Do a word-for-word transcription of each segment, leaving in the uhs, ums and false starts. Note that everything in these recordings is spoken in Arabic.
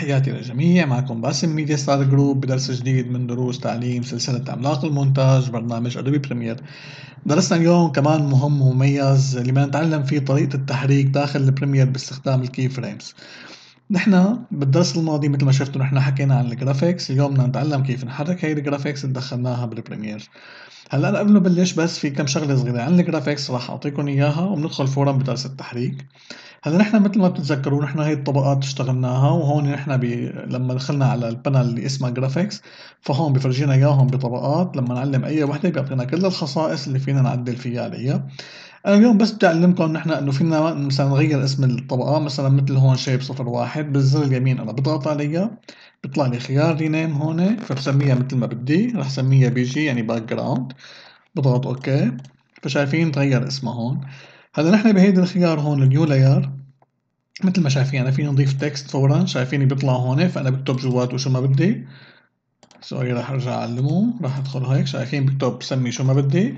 تحياتي للجميع، معكم باسم ميديا ستار جروب بدرس جديد من دروس تعليم سلسلة عملاق المونتاج برنامج أدوبي بريمير. درسنا اليوم كمان مهم ومميز اللي بنتعلم فيه طريقة التحريك داخل البريمير باستخدام الكي فريمز. نحن بالدرس الماضي مثل ما شفتوا نحن حكينا عن الجرافيكس، اليوم بدنا نتعلم كيف نحرك هاي الجرافيكس اللي دخلناها بالبريمير. هلا قبل ما نبلش بس في كم شغلة صغيرة عن الجرافيكس راح أعطيكم إياها وبندخل فورا بدرس التحريك. هلا نحن مثل ما بتتذكروا نحن هي الطبقات اشتغلناها، وهون نحن بي... لما دخلنا على البانل اللي اسمها جرافيكس فهون بفرجينا اياهم بطبقات، لما نعلم اي وحده بيعطينا كل الخصائص اللي فينا نعدل فيها عليها. انا اليوم بس بدي اعلمكم نحن انه فينا مثلا نغير اسم الطبقه، مثلا مثل هون شيب صفر واحد بالزر اليمين انا بضغط عليها بيطلع لي خيار رينيم هون، فبسميها مثل ما بدي، رح سميها بي جي يعني باك جراوند، بضغط اوكي فشايفين تغير اسمها هون. هلا نحن بهيدا الخيار هون النيو لاير مثل ما شايفين انا فيني نضيف تكست فورا، شايفيني بيطلع هون فانا بكتب جواته شو ما بدي. سوري راح ارجع اعلمه، راح ادخل هيك شايفين بكتب بسمي شو ما بدي.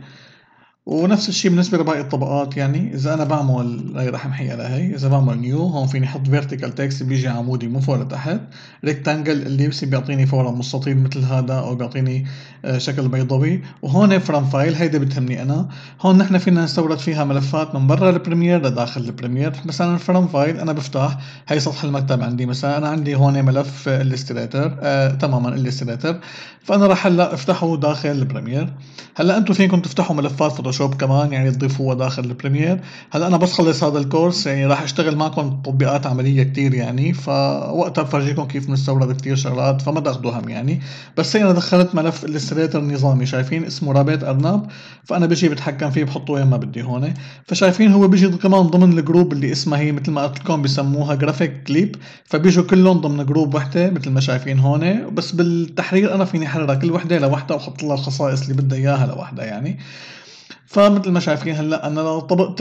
ونفس الشيء بالنسبه لباقي الطبقات، يعني اذا انا بعمل هي راح امحيها لهي، اذا بعمل نيو هون فيني احط فيرتيكال تكست بيجي عمودي مو فوق لتحت، ريكتانجل اللي بس بيعطيني فورا مستطيل مثل هذا او بيعطيني آه، شكل بيضاوي، وهون فرام فايل هيدا بتهمني انا. هون نحن فينا نستورد فيها ملفات من برا البريمير لداخل البريمير، مثلا فرام فايل انا بفتح هي سطح المكتب عندي، مثلا انا عندي هون ملف الستريتر آه تماما الستريتر، فانا راح هلا افتحه داخل البريمير. هلا انتم فيكم تفتحوا ملفات فوتوشوب كمان يعني تضيفوها داخل البريمير. هلا انا بس خلص هذا الكورس يعني راح اشتغل معكم تطبيقات عمليه كتير يعني، فوقتها بفرجيكم كيف بنستورد كتير شغلات فما تاخذوا هم يعني. بس هي انا دخلت ملف الستريتر نظامي شايفين اسمه رابط ارنب، فانا بجي بتحكم فيه بحطه وين ما بدي هون. فشايفين هو بيجي كمان ضمن الجروب اللي اسمها هي مثل ما قلت لكم بسموها جرافيك كليب، فبيجوا كلهم ضمن جروب وحده مثل ما شايفين هون. بس بالتحرير انا فيني احرر كل وحده لوحدها واحط لها الخصائص اللي بدها اياها لوحدها يعني. فمثل ما شايفين هلا انا لو طبقت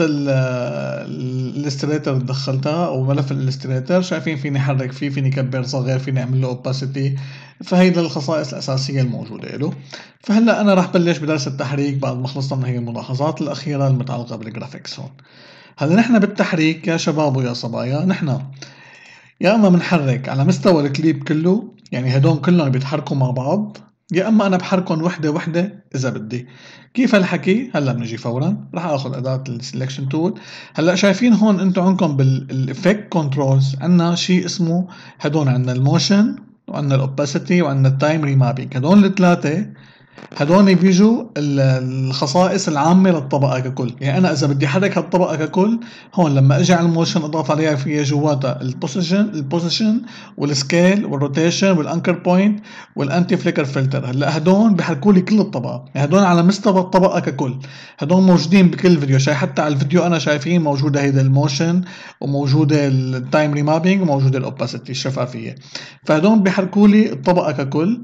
الاستريتر دخلتها او ملف الاستريتر شايفين فيني احرك فيه، فيني كبر صغير، فيني اعمل له اوباسيتي، فهيدا الخصائص الاساسيه الموجوده له. فهلا انا راح بلش بدرس التحريك بعد ما خلصنا من هي الملاحظات الاخيره المتعلقه بالجرافيكس هون. هلا نحن بالتحريك يا شباب ويا صبايا نحن يا اما بنحرك على مستوى الكليب كله، يعني هدول كلهم بيتحركوا مع بعض، يا اما انا بحركهم وحده وحده اذا بدي. كيف هالحكي؟ هلا بنجي فورا راح اخذ اداه السلكشن تول. هلا شايفين هون انتم عندكم بالافكت كنترولز عندنا شيء اسمه، هدول عندنا الموشن وعندنا الاوباسيتي وعندنا التايم ريمابينج، هدول الثلاثه هدول بيجوا الخصائص العامة للطبقة ككل. يعني أنا إذا بدي أحرك هالطبقة ككل هون لما أجي على الموشن أضغط عليها فيها جواتها البوزيشن البوزيشن والسكيل والروتيشن والأنكر بوينت والأنتي فليكر فلتر. هلا هدول بحركوا لي كل الطبقة، يعني هدول على مستوى الطبقة ككل، هدول موجودين بكل فيديو. شايف حتى على الفيديو أنا شايفين موجودة هيدا الموشن وموجودة التايم ريمابينج وموجودة الأوباسيتي الشفافية، فهدول بحركوا لي الطبقة ككل.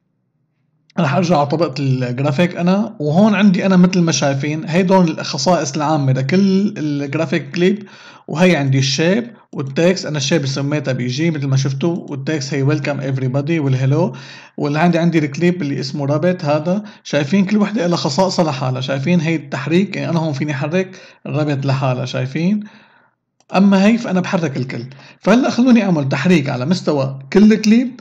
راح ارجع على طبقة الجرافيك انا، وهون عندي انا مثل ما شايفين هيدول الخصائص العامة لكل الجرافيك كليب. وهي عندي الشيب والتكست، انا الشيب سميتها بي جي مثل ما شفتوا، والتكست هي ويلكم everybody والهلو. واللي عندي عندي الكليب اللي اسمه رابط، هذا شايفين كل وحدة لها خصائصها لحالها. شايفين هي التحريك يعني انا هون فيني احرك الرابط لحالها شايفين، اما هي فانا بحرك الكل. فهلا خلوني اعمل تحريك على مستوى كل كليب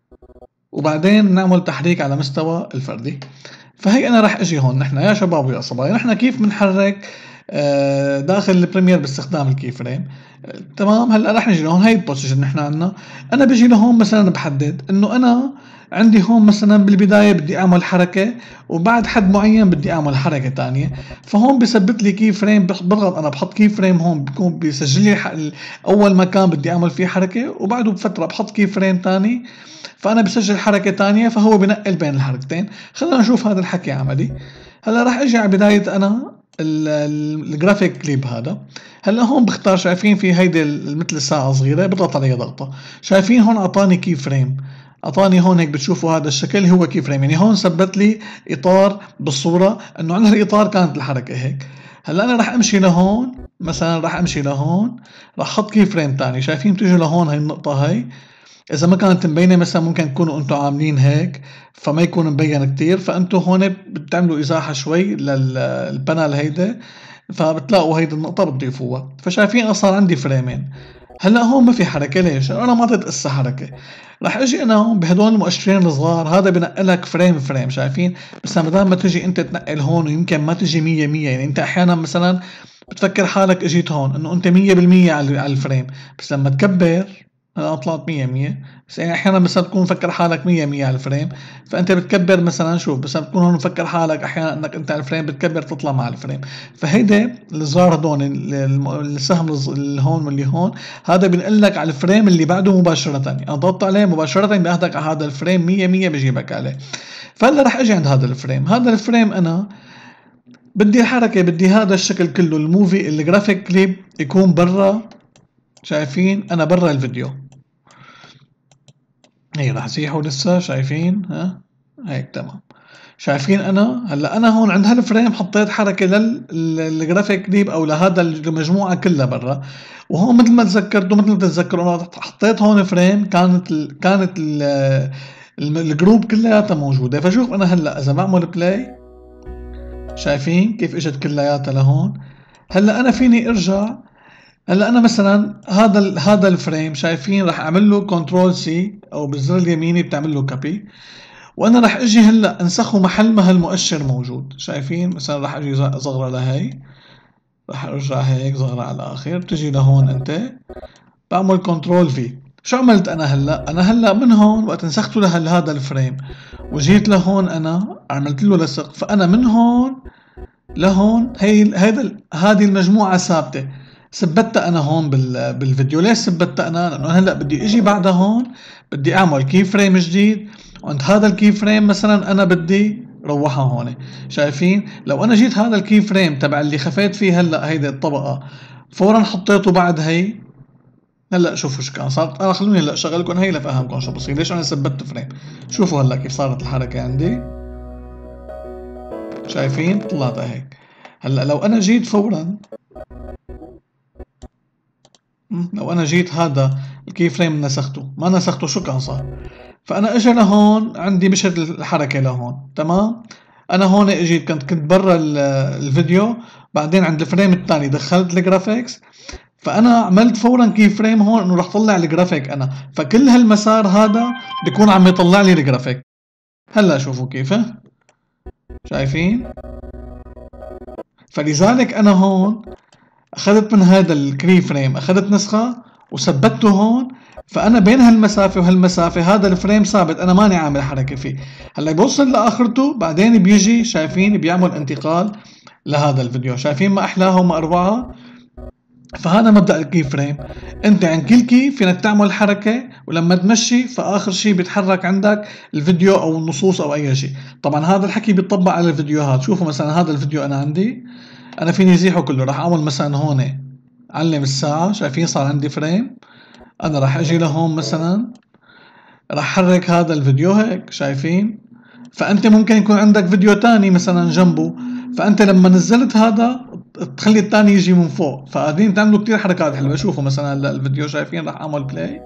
وبعدين نعمل تحريك على مستوى الفردي. فهي انا راح اجي هون نحن يا شباب ويا صبايا نحن كيف بنحرك آه، داخل البريمير باستخدام الكي فريم. آه، تمام. هلا راح نجي لهون هي البوزيشن نحن عندنا، انا بجي لهون مثلا بحدد انه انا عندي هون مثلا بالبداية بدي اعمل حركة وبعد حد معين بدي اعمل حركة تانية، فهون بثبت لي كي فريم، بضغط انا بحط كي فريم هون بكون بيسجل لي اول مكان بدي اعمل فيه حركة، وبعده بفترة بحط كي فريم تاني فانا بسجل حركة تانية فهو بنقل بين الحركتين. خلينا نشوف هذا الحكي عملي. هلا راح اجي على بداية انا الجرافيك كليب هذا. هلا هون بختار شايفين في هيدي مثل الساعة صغيرة بضغط عليها ضغطة، شايفين هون اعطاني كي فريم، اعطاني هون هيك بتشوفوا هذا الشكل هو كي فريم، يعني هون ثبت لي اطار بالصورة انه على هالاطار كانت الحركة هيك. هلا انا راح امشي لهون مثلا، راح امشي لهون راح احط كي فريم تاني، شايفين بتيجوا لهون هاي النقطة هاي، اذا ما كانت مبينه مثلا ممكن تكونوا انتم عاملين هيك فما يكون مبين كتير، فانتم هون بتعملوا ازاحه شوي للبانل هيدا فبتلاقوا هيدي النقطه بتضيفوها. فشايفين صار عندي فريمين، هلا هون ما في حركة، ليش؟ انا ما اعطيت اسا حركة. رح اجي انا هون بهدول المؤشرين الصغار، هذا بنقلك فريم فريم، شايفين؟ بس بدل ما تجي انت تنقل هون ويمكن ما تجي مية مية، يعني انت احيانا مثلا بتفكر حالك اجيت هون انه انت مية بالمية على الفريم، بس لما تكبر انا طلعت مية مية، بس يعني احيانا مثلا تكون مفكر حالك مية مية على الفريم، فانت بتكبر مثلا، شوف مثلا بتكون هون مفكر حالك احيانا انك انت على الفريم، بتكبر تطلع مع الفريم. فهيدا الصغار هدول السهم اللي هون واللي هون، هذا بنقول لك على الفريم اللي بعده مباشرة، يعني انا ضغطت عليه مباشرة بياخدك على هذا الفريم مية مية بجيبك عليه. فهلا رح اجي عند هذا الفريم، هذا الفريم انا بدي الحركة، بدي هذا الشكل كله، الموفي الجرافيك كليب يكون برا، شايفين؟ انا برا الفيديو، هي رح زيحوا لسه، شايفين؟ ها هيك تمام. شايفين؟ انا هلا انا هون عند هالفريم حطيت حركه للجرافيك كليب او لهذا المجموعه كلها برا، وهون مثل ما تذكرتوا، مثل ما تتذكروا انا حطيت هون فريم كانت ال كانت ال الجروب كلياتها موجوده. فشوف انا هلا اذا بعمل بلاي، شايفين كيف اجت كلياتها لهون؟ هلا انا فيني ارجع، هلا انا مثلا هذا هذا الفريم، شايفين؟ راح اعمل له كنترول سي او بالزر اليميني بتعمل له كوبي، وانا راح اجي هلا انسخه محل ما هالمؤشر موجود، شايفين؟ مثلا راح اجي صغره لهي، راح ارجع هيك صغره على الاخر، بتجي لهون انت بعمل كنترول في. شو عملت انا هلا؟ انا هلا من هون وقت نسخته لهذا الفريم وجيت لهون انا عملت له لصق، فانا من هون لهون هي هيدا هذه المجموعة ثابتة، ثبتها انا هون بال بالفيديو. ليش ثبتها انا؟ لانه هلا بدي اجي بعدها هون بدي اعمل كي فريم جديد، وعند هذا الكي فريم مثلا انا بدي روحها هون، شايفين؟ لو انا جيت هذا الكي فريم تبع اللي خفيت فيه هلا هيدي الطبقة فورا حطيته بعد هي، هلا شوفوا شو كان صار. انا خلوني هلا اشغلكم هي لافهمكم شو بصير، ليش انا ثبتت فريم. شوفوا هلا كيف صارت الحركة عندي، شايفين؟ طلعت هيك. هلا لو انا جيت فورا، لو انا جيت هذا الكي فريم نسخته، ما نسخته، شو كان صار؟ فانا اجى لهون عندي مشت الحركه لهون، تمام؟ انا هون اجيت كنت كنت برا الفيديو، بعدين عند الفريم الثاني دخلت الجرافيكس، فانا عملت فورا كي فريم هون انه رح طلع الجرافيك انا، فكل هالمسار هذا بيكون عم يطلع لي الجرافيك. هلا شوفوا كيف، شايفين؟ فلذلك انا هون اخذت من هذا الكري فريم، اخذت نسخة وثبته هون، فانا بين هالمسافة وهالمسافة هذا الفريم ثابت، انا ماني عامل حركة فيه. هلا بوصل لاخرته بعدين بيجي، شايفين؟ بيعمل انتقال لهذا الفيديو، شايفين ما احلاها وما اروعها؟ فهذا مبدأ الكي فريم، انت عند كل كي فينك تعمل حركة، ولما تمشي فاخر شيء بيتحرك عندك الفيديو او النصوص او اي شيء. طبعا هذا الحكي بيطبق على الفيديوهات. شوفوا مثلا هذا الفيديو انا عندي، انا فيني ازيحه كله، راح اعمل مثلا هون علم الساعة، شايفين؟ صار عندي فريم، انا راح اجي لهون مثلا راح احرك هذا الفيديو هيك، شايفين؟ فانت ممكن يكون عندك فيديو تاني مثلا جنبه، فانت لما نزلت هذا تخلي التاني يجي من فوق، فقاعدين تعملوا كتير حركات حلوة. شوفوا مثلا هلا الفيديو، شايفين؟ راح اعمل بلاي،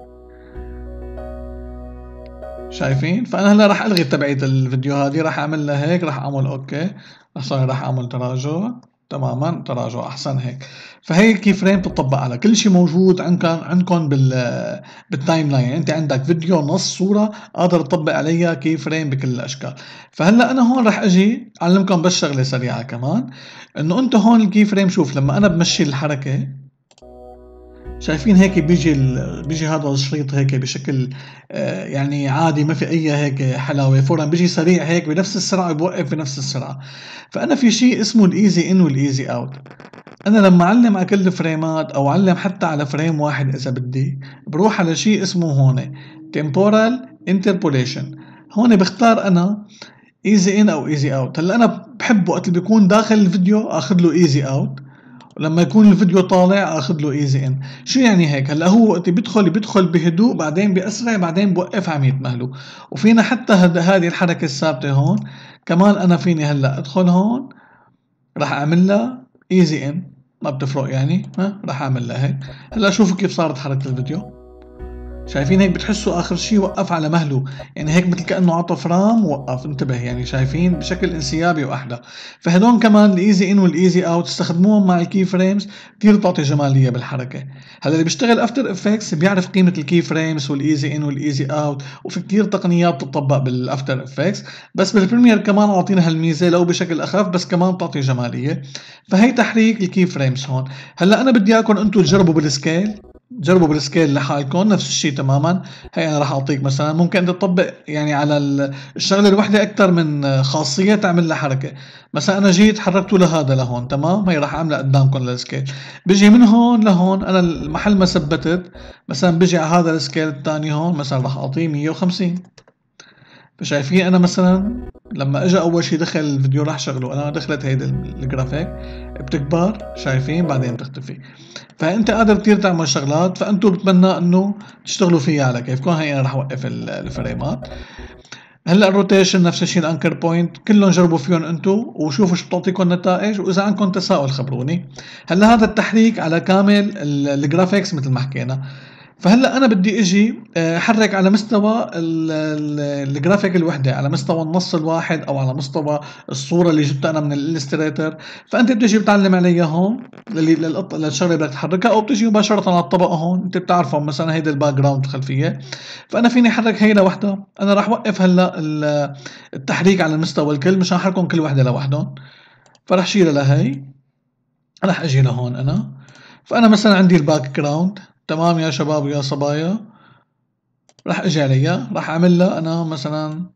شايفين؟ فانا هلا راح الغي تبعية الفيديو هذه، راح اعمل لها هيك، راح اعمل اوكي، صار راح اعمل تراجع، تماما تراجع احسن هيك. فهي الكي فريم بتطبق على كل شيء موجود عندكم عندكم بال بالتايم لاين، يعني انت عندك فيديو، نص، صوره، قادر تطبق عليها كي فريم بكل الاشكال. فهلا انا هون راح اجي اعلمكم بس شغله سريعه كمان، انه انت هون الكي فريم، شوف لما انا بمشي الحركه، شايفين هيك بيجي ال... بيجي هذا الشريط هيك بشكل آه يعني عادي، ما في اي هيك حلاوه، فورا بيجي سريع هيك بنفس السرعه، بوقف بنفس السرعه. فانا في شيء اسمه الايزي ان والايزي اوت، انا لما اعلم على كل الفريمات او اعلم حتى على فريم واحد اذا بدي، بروح على شيء اسمه هون temporal interpolation، هون بختار انا ايزي ان او ايزي اوت. هلا انا بحب وقت اللي بيكون داخل الفيديو اخذ له ايزي اوت، ولما يكون الفيديو طالع اخذ له ايزي ان. شو يعني هيك؟ هلا هو وقت بيدخل بيدخل بهدوء، بعدين باسرع، بعدين بوقف عم يتمهلوا. وفينا حتى هذه الحركه الثابته هون كمان، انا فيني هلا ادخل هون راح اعمل لها ايزي ان، ما بتفرق يعني، ها راح اعمل لها هيك. هلا شوفوا كيف صارت حركه الفيديو، شايفين هيك بتحسوا اخر شيء وقف على مهله، يعني هيك مثل كانه عطف رام ووقف، انتبه يعني شايفين بشكل انسيابي واحلى. فهدول كمان الايزي ان والايزي اوت تستخدموهم مع الكي فريمز كثير بتعطي جماليه بالحركه. هلا اللي بيشتغل افتر افكتس بيعرف قيمه الكي فريمز والايزي ان والايزي اوت، وفي كثير تقنيات بتطبق بالافتر افكتس، بس بالبريمير كمان اعطينا هالميزه لو بشكل اخف بس كمان بتعطي جماليه. فهي تحريك الكي فريمز هون. هلا انا بدي اياكم انتم تجربوا بالسكيل، جربوا بالسكيل لحالكم نفس الشيء تماما. هي انا راح اعطيك مثلا ممكن تطبق يعني على الشغله الوحده اكثر من خاصيه تعمل لها حركه. مثلا انا جيت حركته لهذا لهون تمام، هي راح اعملها قدامكم للسكيل. بيجي من هون لهون انا المحل ما ثبتت، مثلا بيجي على هذا السكيل الثاني هون مثلا راح اعطيه مية وخمسين. فشايفين انا مثلا لما اجى اول شيء دخل الفيديو راح شغله، انا دخلت هيدي الجرافيك بتكبر شايفين بعدين بتختفي. فانت قادر كتير تعمل شغلات، فانتم بتمنى انه تشتغلوا فيها على كيفكم. هي انا رح اوقف الفريمات. هلا الروتيشن نفس الشيء، الانكر بوينت كلهم جربوا فيهم انتم وشوفوا شو بتعطيكم نتائج، واذا عندكم تساؤل خبروني. هلا هذا التحريك على كامل الجرافيكس مثل ما حكينا. فهلا انا بدي اجي احرك على مستوى الجرافيك الوحده، على مستوى النص الواحد او على مستوى الصوره اللي جبتها انا من الالستريتر. فانت بتجي بتعلم عليها هون للشغله اللي بدك تحركها، او بتجي مباشره على الطبق هون انت بتعرفه مثلا هيدا الباك جراوند الخلفيه. فانا فيني احرك هي لوحدها. انا راح اوقف هلا التحريك على المستوى الكل مشان احركهم كل وحده لوحدهم. فراح شيلها لهي، راح اجي لهون انا. فانا مثلا عندي الباك جراوند تمام يا شباب ويا صبايا، راح اجي عليها راح اعمل لها انا مثلا.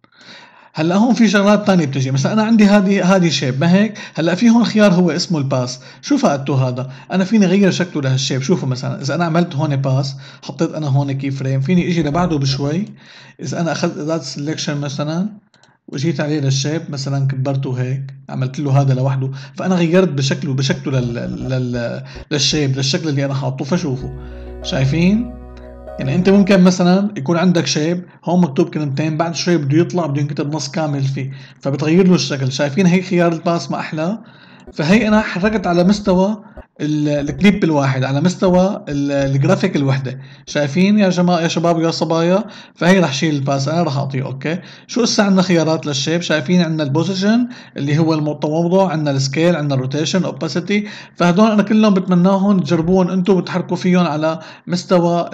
هلا هون في شغلات تانية بتجي، مثلا انا عندي هذه هذه شيب ما هيك. هلا في هون خيار هو اسمه الباس. شو فائدته هذا؟ انا فيني اغير شكله لهالشيب. شوفوا مثلا اذا انا عملت هون باس، حطيت انا هون كي فريم، فيني اجي لبعده بشوي. اذا انا اخذت اداة سelection مثلا وجيت عليه للشيب مثلا كبرته هيك، عملت له هذا لوحده، فانا غيرت بشكله بشكله لل... لل... للشيب للشكل اللي انا حاطه. فشوفوا شايفين يعني انت ممكن مثلا يكون عندك شيب هون مكتوب كلمتين، بعد شوي بده يطلع بده ينكتب نص كامل فيه، فبتغير له الشكل. شايفين هيك خيار الباس ما احلى. فهي انا حركت على مستوى الكليب الواحد، على مستوى الجرافيك الوحده. شايفين يا جماعه يا شباب ويا صبايا؟ فهي رح شيل الباس، انا رح اعطيه اوكي. شو هسه عندنا خيارات للشيب. شايفين عندنا البوزيشن اللي هو التموضع، عندنا السكيل، عندنا الروتيشن، اوباسيتي. فهدول انا كلهم بتمناهم تجربوهم انتم وتحركوا فيهم على مستوى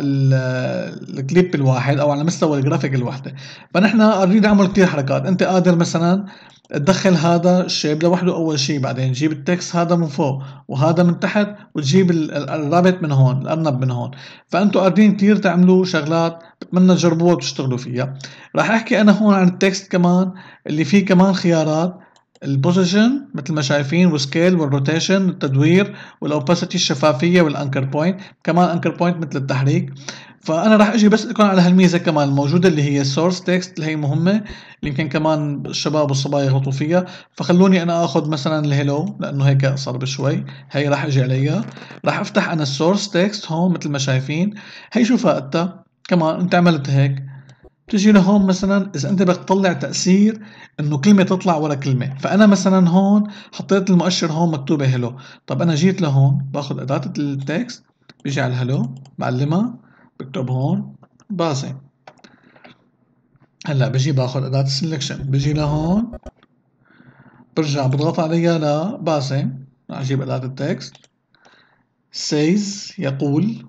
الكليب الواحد او على مستوى الجرافيك الوحده. فنحن قادرين نعمل كثير حركات. انت قادر مثلا تدخل هذا الشيب لوحده اول شيء، بعدين تجيب التكست هذا من فوق وهذا من تحت، وتجيب الرابط من هون، الارنب من هون. فانتم قادرين كثير تعملوا شغلات، بتمنى تجربوها وتشتغلوا فيها. راح احكي انا هون عن التكست كمان اللي فيه كمان خيارات، البوزيشن مثل ما شايفين، والسكيل والروتيشن، التدوير، والاوباسيتي الشفافيه، والانكر بوينت كمان انكر بوينت مثل التحريك. فانا راح اجي بس لكم على هالميزه كمان الموجوده اللي هي السورس تكست اللي هي مهمه، اللي يمكن كمان الشباب والصبايا يغلطوا فيها. فخلوني انا اخذ مثلا الهيلو لانه هيك اقصر بشوي. هي راح اجي عليها، راح افتح انا السورس تكست هون مثل ما شايفين. هي شو فائدتها كمان؟ انت عملت هيك بتجي لهون مثلا اذا انت بدك تطلع تاثير انه كلمه تطلع ورا كلمه. فانا مثلا هون حطيت المؤشر هون مكتوبه هيلو. طب انا جيت لهون باخذ اداه التكست، بيجي على الهلو بعلمها، بكتب هون باسم. هلا بجي باخذ اداه السلكشن، بجي لهون برجع بضغط عليها لباسم، راح اجيب اداه التكست سيز يقول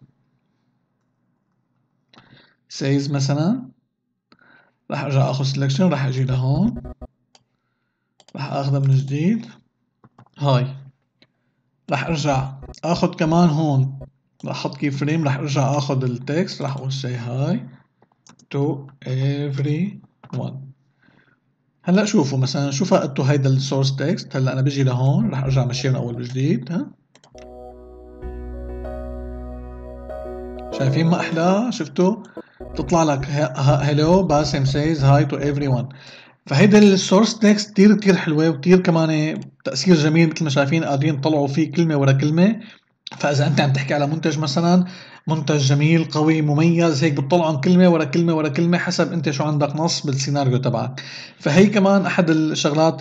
سيز مثلا. راح ارجع اخذ سلكشن، راح اجي لهون راح اخذها من جديد هاي. راح ارجع اخذ كمان هون راح احط كي فريم، راح ارجع اخذ التكست، راح اقول say hi to everyone. هلا شوفوا مثلا شو فائدته هيدا السورس تكست. هلا انا بجي لهون راح ارجع مشيه من اول وجديد. ها شايفين ما احلى؟ شفتوا تطلع لك هلو باسم says hi to everyone. فهيدا السورس تكست كتير كتير حلوه وكتير كمان تأثير جميل. مثل ما شايفين قادرين تطلعوا فيه كلمة ورا كلمة. فإذا أنت عم تحكي على منتج مثلا، منتج جميل قوي مميز هيك، بتطلعهم كلمة ورا كلمة ورا كلمة حسب أنت شو عندك نص بالسيناريو تبعك. فهي كمان أحد الشغلات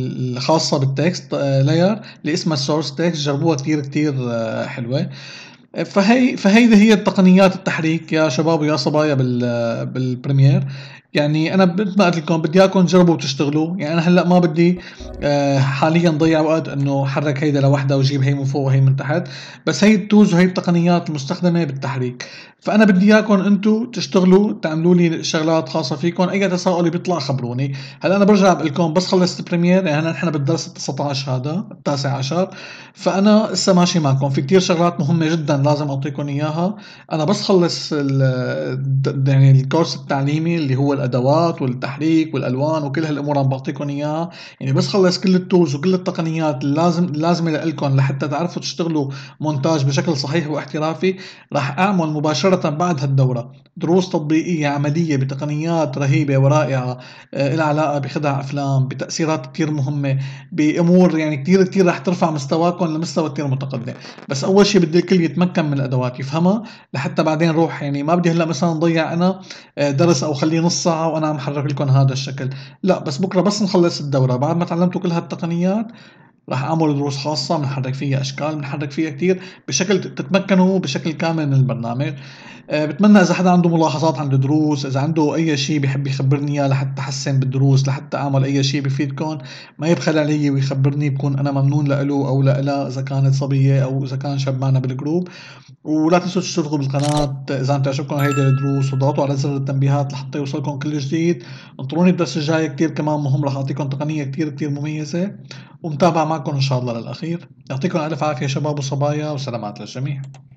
الخاصة بالتكست لاير اللي اسمها السورس تكست. جربوها كتير كتير حلوة. فهي فهيدي هي التقنيات التحريك يا شباب ويا صبايا بال بالبريمير. يعني أنا مثل ما قلت لكم بدي إياكم تجربوا وتشتغلوا. يعني أنا هلأ ما بدي آه، حاليا ضيع وقت إنه حرك هيدا لوحدها وجيب هي من فوق وهي من تحت، بس هي التولز وهي التقنيات المستخدمة بالتحريك. فأنا بدي إياكم أنتم تشتغلوا تعملوا لي شغلات خاصة فيكم. أي تساؤل بيطلع خبروني. هلا أنا برجع بقول لكم بس خلصت البريمير، يعني نحن بالدرس التاسع عشر هذا التاسع عشر، فأنا لسه ماشي معكم في كتير شغلات مهمة جدا لازم أعطيكم إياها. أنا بس خلص ال يعني الكورس التعليمي اللي هو الأدوات والتحريك والألوان وكل هالأمور عم بعطيكم إياها. يعني بس خلص كل التولز وكل التقنيات اللازم اللازمة لإلكم لحتى تعرفوا تشتغلوا مونتاج بشكل صحيح واحترافي. راح أعمل مباشرة بعد هالدورة دروس تطبيقية عملية بتقنيات رهيبة ورائعة، آه، لها علاقة بخدع أفلام، بتأثيرات كتير مهمة، بأمور يعني كتير كتير رح ترفع مستواكم لمستوى كتير متقدم. بس أول شي بدي الكل يتمكن من الأدوات يفهمها، لحتى بعدين روح. يعني ما بدي هلا مثلا ضيع أنا آه، درس أو خليه نص ساعة وأنا عم حرك لكم هذا الشكل. لا، بس بكرة بس نخلص الدورة بعد ما تعلمتوا كل هالتقنيات راح أعمل دروس خاصة بنحرك فيها أشكال، بنحرك فيها كتير بشكل تتمكنوا بشكل كامل من البرنامج. آه، بتمنى إذا حدا عنده ملاحظات عن الدروس، إذا عنده أي شيء بيحب يخبرني إياه لحتى أحسن بالدروس، لحتى أعمل أي شيء بيفيدكم، ما يبخل علي ويخبرني، بكون أنا ممنون لإله أو لإلها إذا كانت صبية أو إذا كان شاب معنا بالجروب. ولا تنسوا تشتركوا بالقناة إذا عم تعجبكم هيدي الدروس، وضغطوا على زر التنبيهات لحتى يوصلكم كل جديد. انطروني الدرس الجاي كتير كمان مهم، رح أعطيكم تقنية كتير كتير مميزة، ومتابعة معكم إن شاء الله للأخير. يعطيكم ألف عافية شباب وصبايا، وسلامات للجميع.